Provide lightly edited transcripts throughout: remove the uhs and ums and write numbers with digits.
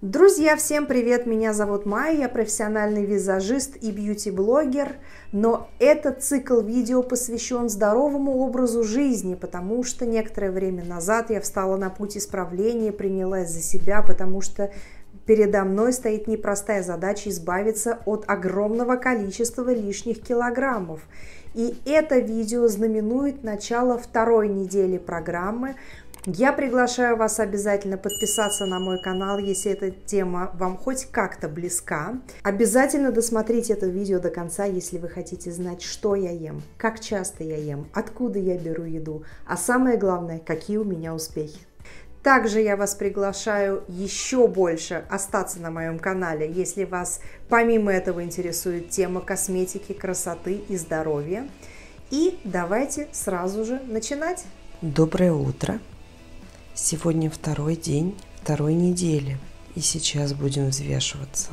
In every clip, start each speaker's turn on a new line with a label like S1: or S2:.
S1: Друзья, всем привет! Меня зовут Майя, я профессиональный визажист и бьюти-блогер, но этот цикл видео посвящен здоровому образу жизни, потому что некоторое время назад я встала на путь исправления, принялась за себя, потому что передо мной стоит непростая задача избавиться от огромного количества лишних килограммов. И это видео знаменует начало второй недели программы. Я приглашаю вас обязательно подписаться на мой канал, если эта тема вам хоть как-то близка. Обязательно досмотрите это видео до конца, если вы хотите знать, что я ем, как часто я ем, откуда я беру еду, а самое главное, какие у меня успехи. Также я вас приглашаю еще больше остаться на моем канале, если вас помимо этого интересует тема косметики, красоты и здоровья. И давайте сразу же начинать.
S2: Доброе утро! Сегодня второй день второй недели, и сейчас будем взвешиваться.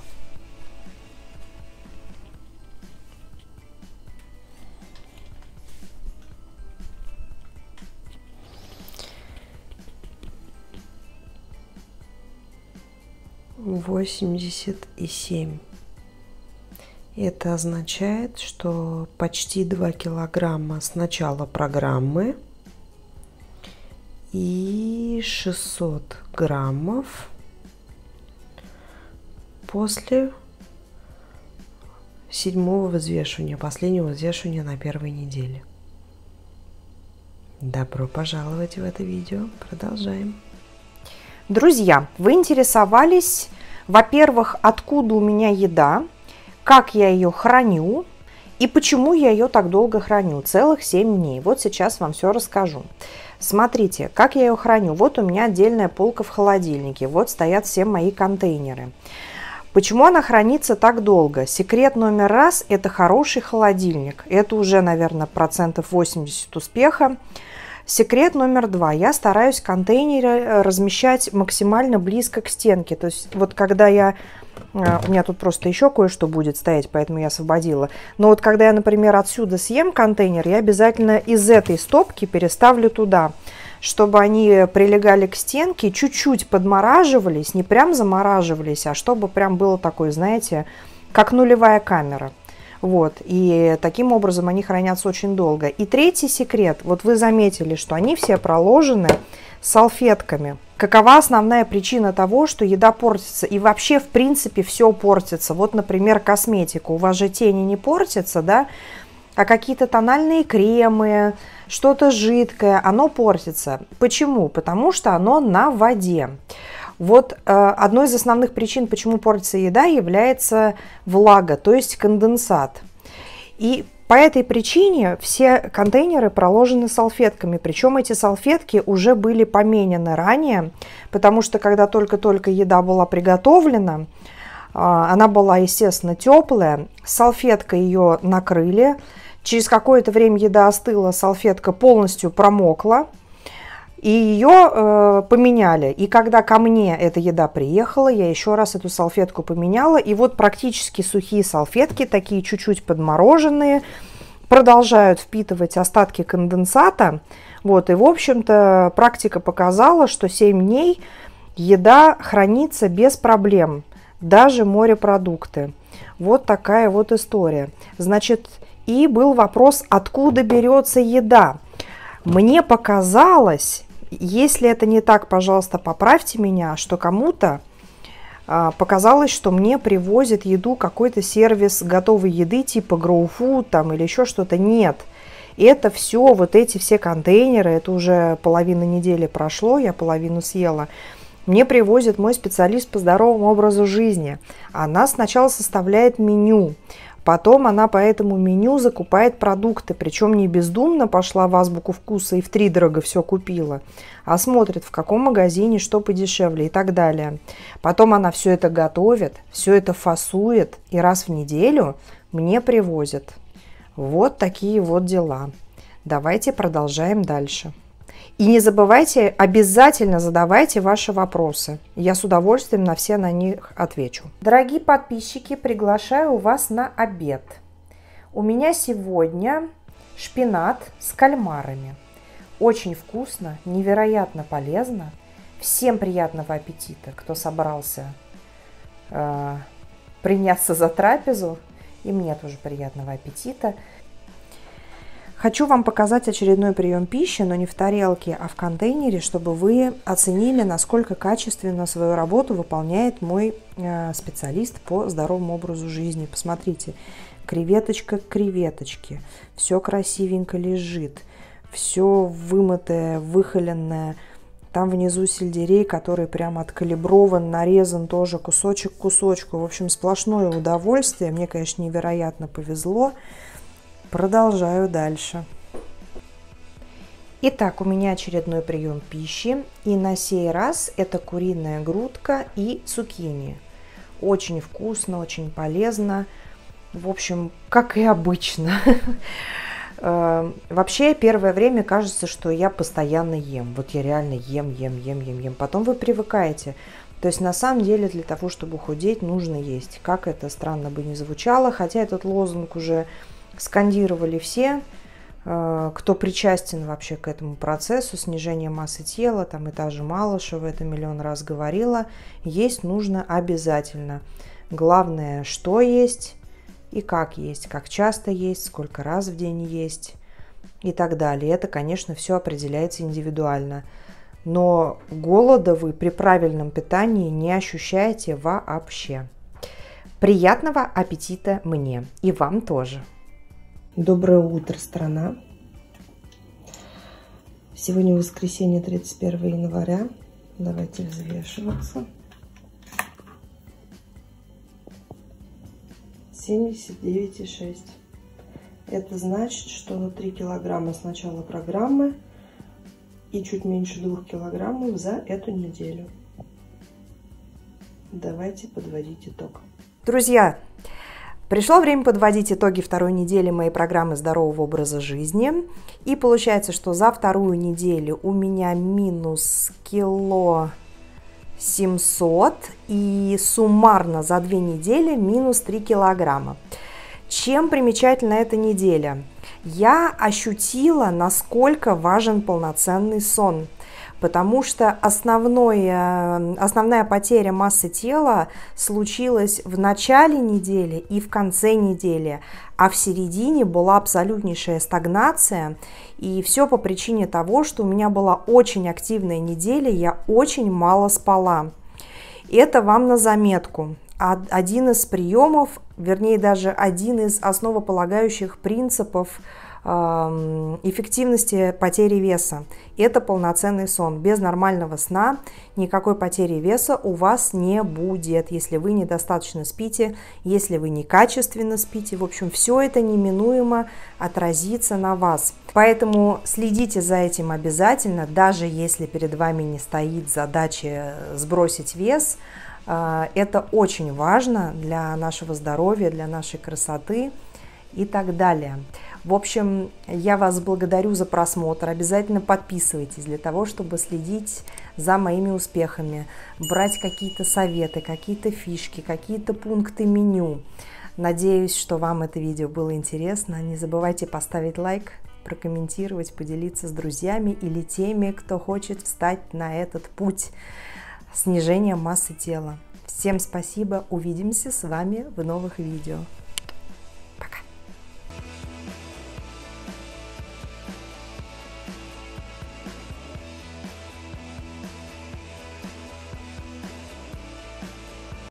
S2: «87». Это означает, что почти 2 килограмма с начала программы и 600 граммов после 7-го взвешивания, последнего взвешивания на первой неделе. Добро пожаловать в это видео. Продолжаем.
S1: Друзья, вы интересовались, во-первых, откуда у меня еда, как я ее храню и почему я ее так долго храню, целых 7 дней. Вот сейчас вам все расскажу. Смотрите, как я ее храню. Вот у меня отдельная полка в холодильнике. Вот стоят все мои контейнеры. Почему она хранится так долго? Секрет номер раз – это хороший холодильник. Это уже, наверное, процентов 80 успеха. Секрет номер два. Я стараюсь контейнеры размещать максимально близко к стенке. То есть вот когда у меня тут просто еще кое-что будет стоять, поэтому я освободила. Но вот когда я, например, отсюда съем контейнер, я обязательно из этой стопки переставлю туда, чтобы они прилегали к стенке, чуть-чуть подмораживались, не прям замораживались, а чтобы прям было такое, знаете, как нулевая камера. Вот, и таким образом они хранятся очень долго. И третий секрет, вот вы заметили, что они все проложены салфетками. Какова основная причина того, что еда портится? И вообще, в принципе, все портится. Вот, например, косметика. У вас же тени не портятся, да? А какие-то тональные кремы, что-то жидкое, оно портится. Почему? Потому что оно на воде. Вот одной из основных причин, почему портится еда, является влага, то есть конденсат. И по этой причине все контейнеры проложены салфетками, причем эти салфетки уже были поменены ранее, потому что когда только-только еда была приготовлена, она была, естественно, теплая, салфеткой ее накрыли, через какое-то время еда остыла, салфетка полностью промокла, и ее поменяли. И когда ко мне эта еда приехала, я еще раз эту салфетку поменяла. И вот практически сухие салфетки, такие чуть-чуть подмороженные, продолжают впитывать остатки конденсата. Вот, и, в общем-то, практика показала, что 7 дней еда хранится без проблем. Даже морепродукты. Вот такая вот история. Значит, и был вопрос, откуда берется еда. Мне показалось, если это не так, пожалуйста, поправьте меня, что кому-то показалось, что мне привозят еду какой-то сервис готовой еды типа GrowFood там или еще что-то. Нет, это все, вот эти все контейнеры, это уже половина недели прошло, я половину съела. Мне привозит мой специалист по здоровому образу жизни. Она сначала составляет меню. Потом она по этому меню закупает продукты, причем не бездумно пошла в азбуку вкуса и втридорога все купила, а смотрит, в каком магазине что подешевле и так далее. Потом она все это готовит, все это фасует и раз в неделю мне привозит. Вот такие вот дела. Давайте продолжаем дальше. И не забывайте, обязательно задавайте ваши вопросы. Я с удовольствием на все на них отвечу. Дорогие подписчики, приглашаю вас на обед. У меня сегодня шпинат с кальмарами. Очень вкусно, невероятно полезно. Всем приятного аппетита, кто собрался приняться за трапезу. И мне тоже приятного аппетита. Хочу вам показать очередной прием пищи, но не в тарелке, а в контейнере, чтобы вы оценили, насколько качественно свою работу выполняет мой специалист по здоровому образу жизни. Посмотрите, креветочка к креветочке, все красивенько лежит, все вымытое, выхоленное. Там внизу сельдерей, который прям откалиброван, нарезан тоже кусочек к кусочку. В общем, сплошное удовольствие. Мне, конечно, невероятно повезло. Продолжаю дальше. Итак, у меня очередной прием пищи. И на сей раз это куриная грудка и цукини. Очень вкусно, очень полезно. В общем, как и обычно. Вообще, первое время кажется, что я постоянно ем. Вот я реально ем. Потом вы привыкаете. То есть, на самом деле, для того, чтобы худеть, нужно есть. Как это странно бы ни звучало. Хотя этот лозунг уже скандировали все, кто причастен вообще к этому процессу снижения массы тела. Там и та же Малышева это миллион раз говорила. Есть нужно обязательно. Главное, что есть. И как есть, как часто есть, сколько раз в день есть и так далее. Это, конечно, все определяется индивидуально. Но голода вы при правильном питании не ощущаете вообще. Приятного аппетита мне и вам тоже.
S2: Доброе утро, страна. Сегодня воскресенье, 31 января. Давайте взвешиваться. 79,6. Это значит, что 3 килограмма с начала программы и чуть меньше 2 килограммов за эту неделю. Давайте подводить итог.
S1: Друзья, пришло время подводить итоги второй недели моей программы здорового образа жизни. И получается, что за вторую неделю у меня минус кило 700 и суммарно за 2 недели минус 3 килограмма. Чем примечательна эта неделя? Я ощутила, насколько важен полноценный сон, потому что основная потеря массы тела случилась в начале недели и в конце недели, а в середине была абсолютнейшая стагнация, и все по причине того, что у меня была очень активная неделя, я очень мало спала. Это вам на заметку. Один из приемов, вернее даже один из основополагающих принципов эффективности потери веса. Это полноценный сон. Без нормального сна никакой потери веса у вас не будет, если вы недостаточно спите, если вы некачественно спите. В общем, все это неминуемо отразится на вас. Поэтому следите за этим обязательно, даже если перед вами не стоит задача сбросить вес. Это очень важно для нашего здоровья, для нашей красоты и так далее. В общем, я вас благодарю за просмотр. Обязательно подписывайтесь для того, чтобы следить за моими успехами, брать какие-то советы, какие-то фишки, какие-то пункты меню. Надеюсь, что вам это видео было интересно. Не забывайте поставить лайк, прокомментировать, поделиться с друзьями или теми, кто хочет встать на этот путь снижения массы тела. Всем спасибо. Увидимся с вами в новых видео.